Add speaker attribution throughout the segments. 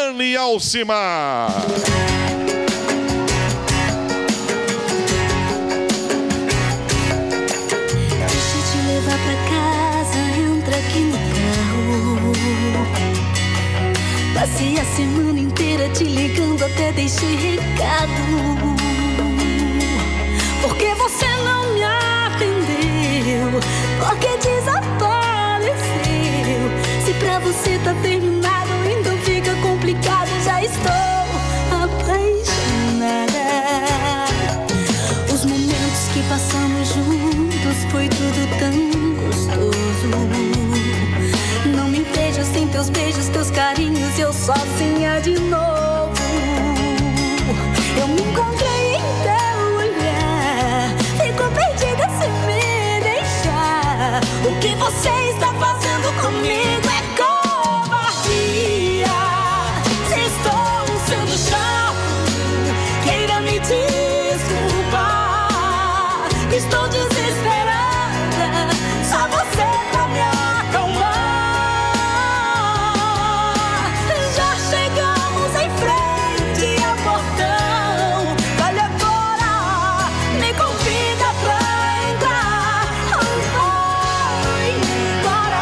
Speaker 1: Eliane e Alcimar.
Speaker 2: Deixa eu te levar pra casa, entra aqui no carro. Passei a semana inteira te ligando, até deixei recado. Porque você não me atendeu, porque desapareceu. Se pra você tá terminado, então fica complicado. Já estou apaixonada. Os momentos que passamos juntos foi tudo tão gostoso. Não me vejo sem teus beijos, teus carinhos, eu sozinha de novo. Eu me encontrei em teu olhar, fico perdida se me deixar. O que você está fazendo comigo é covardia. Se estou sendo chato, queira me desculpar. Estou desesperada, só você pra me acalmar. Já chegamos em frente ao portão. Vale agora, me convida pra entrar. Ou vai embora.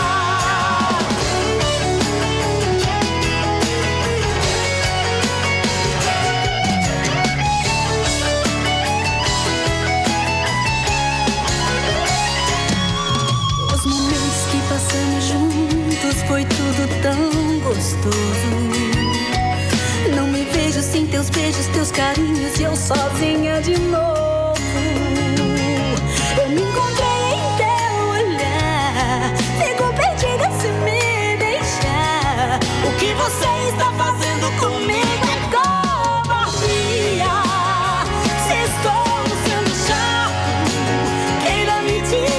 Speaker 2: Os momentos que passamos juntos foi tudo tão gostoso. Não me vejo sem teus beijos, teus carinhos, e eu sozinha de novo. Eu me encontrei em teu olhar, fico perdida se me deixar. O que você está fazendo comigo é covardia. Se estou sendo chato, queira me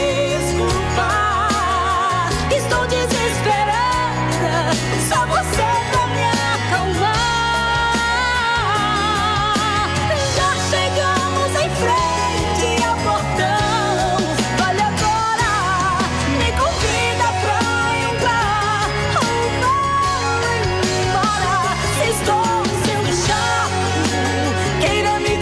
Speaker 2: desculpar. Estou desesperada, só você pra me acalmar. Já chegamos em frente ao portão. Vale agora, me convida pra entrar. Ou vai embora. Se estou sendo chato, queira me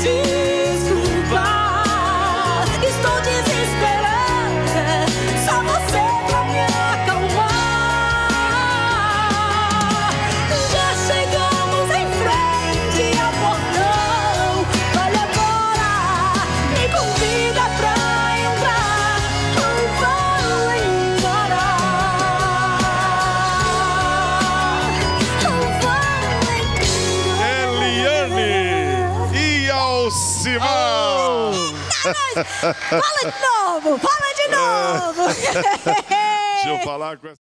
Speaker 2: desculpar. Estou desesperada, só você pra me acalmar. Já chegamos em frente ao portão. Vale agora, me convida pra entrar. Ou vai embora. Ou vai
Speaker 1: Eliane e Alcimar.
Speaker 3: Fala de novo, fala de novo.
Speaker 1: Deixa eu falar com essa...